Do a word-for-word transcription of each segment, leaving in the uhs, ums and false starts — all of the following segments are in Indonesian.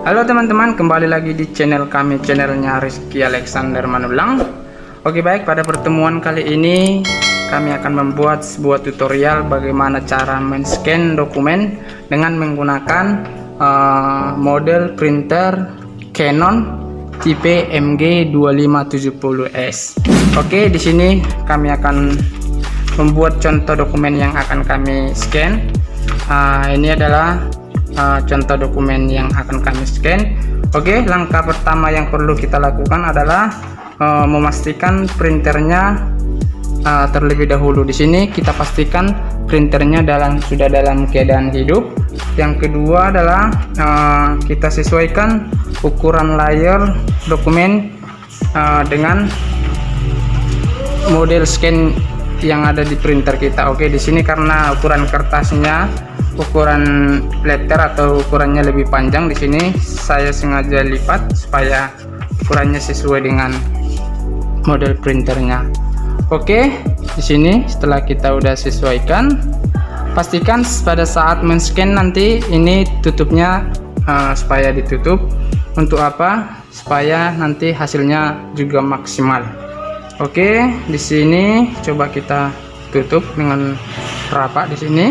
Halo teman-teman, kembali lagi di channel kami, channelnya Rizky Alexander Manulang. Oke baik, pada pertemuan kali ini kami akan membuat sebuah tutorial bagaimana cara men-scan dokumen dengan menggunakan uh, model printer Canon tipe M G dua lima tujuh nol S. Oke, di sini kami akan membuat contoh dokumen yang akan kami scan. Uh, ini adalah Uh, contoh dokumen yang akan kami scan. Oke, langkah pertama yang perlu kita lakukan adalah uh, memastikan printernya uh, terlebih dahulu. Di sini kita pastikan printernya dalam sudah dalam keadaan hidup. Yang kedua adalah uh, kita sesuaikan ukuran layar dokumen uh, dengan model scan yang ada di printer kita. Oke, di sini karena ukuran kertasnya, ukuran letter atau ukurannya lebih panjang, di sini saya sengaja lipat supaya ukurannya sesuai dengan model printernya. Oke, di sini setelah kita udah sesuaikan, pastikan pada saat men-scan nanti ini tutupnya uh, supaya ditutup. Untuk apa? Supaya nanti hasilnya juga maksimal. Oke, di sini coba kita tutup dengan rapat di sini.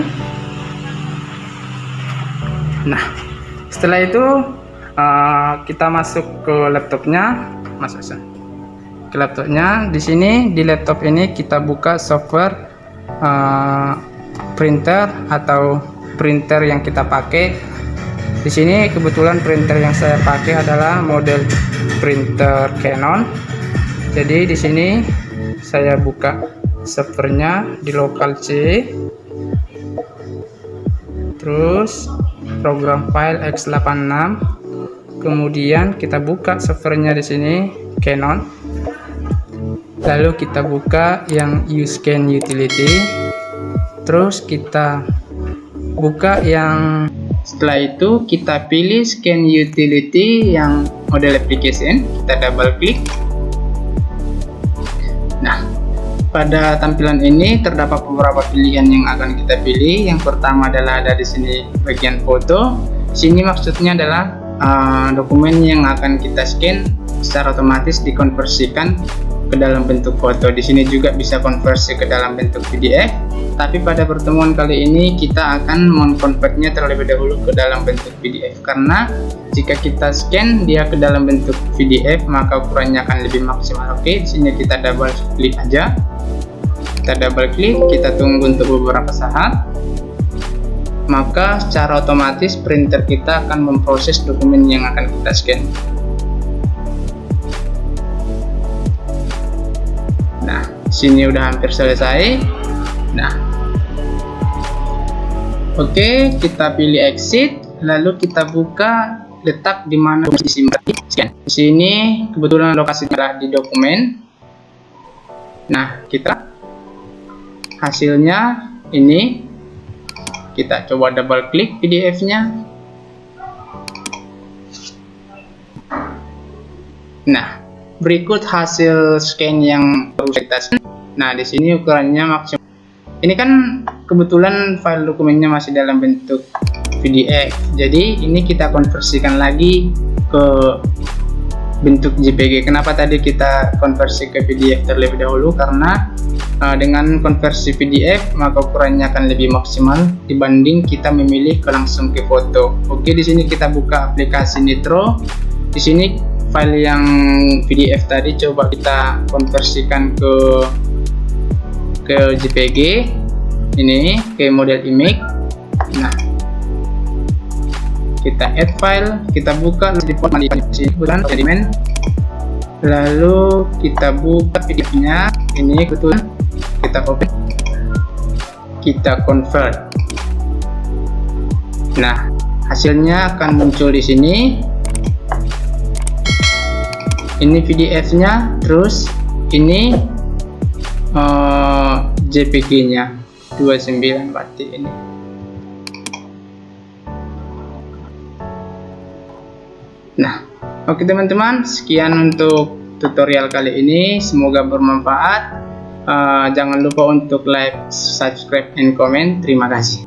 Nah, setelah itu uh, kita masuk ke laptopnya, masuk ke laptopnya. Di sini di laptop ini kita buka software uh, printer atau printer yang kita pakai. Di sini kebetulan printer yang saya pakai adalah model printer Canon. Jadi di sini saya buka softwarenya di local C, terus program file X delapan enam, kemudian kita buka softwarenya di sini Canon, lalu kita buka yang U-Scan Utility, terus kita buka yang, setelah itu kita pilih Scan Utility yang model application, kita double klik. Nah, pada tampilan ini terdapat beberapa pilihan yang akan kita pilih. Yang pertama adalah ada di sini bagian foto. Di sini maksudnya adalah uh, dokumen yang akan kita scan secara otomatis dikonversikan ke dalam bentuk foto. Di sini juga bisa konversi ke dalam bentuk P D F. Tapi pada pertemuan kali ini kita akan mengkonvertnya terlebih dahulu ke dalam bentuk P D F, karena jika kita scan dia ke dalam bentuk P D F maka ukurannya akan lebih maksimal. Oke, di sini kita double klik aja. Kita double klik, kita tunggu untuk beberapa saat, maka secara otomatis printer kita akan memproses dokumen yang akan kita scan. Nah, sini udah hampir selesai. Nah, oke, kita pilih exit, lalu kita buka letak di mana disimpan scan. Di sini kebetulan lokasinya adalah di dokumen. Nah, kita hasilnya ini, kita coba double klik P D F-nya. Nah, berikut hasil scan yang baru kita scan. Nah, di sini ukurannya maksimal. Ini kan kebetulan file dokumennya masih dalam bentuk P D F. Jadi ini kita konversikan lagi ke bentuk J P G. Kenapa tadi kita konversi ke P D F terlebih dahulu? Karena uh, dengan konversi P D F maka ukurannya akan lebih maksimal dibanding kita memilih ke langsung ke foto. Oke, di sini kita buka aplikasi Nitro. Di sini file yang P D F tadi coba kita konversikan ke ke J P G, ini ke model image. Nah, kita add file, kita buka di format di sini bukan element, lalu kita buka P D F-nya. Ini kebetulan kita open, kita convert. Nah, hasilnya akan muncul di sini. Ini P D F-nya, terus ini uh, J P G-nya dua puluh sembilan berarti ini. Nah, oke teman-teman, sekian untuk tutorial kali ini, semoga bermanfaat. Uh, jangan lupa untuk like, subscribe, and comment. Terima kasih.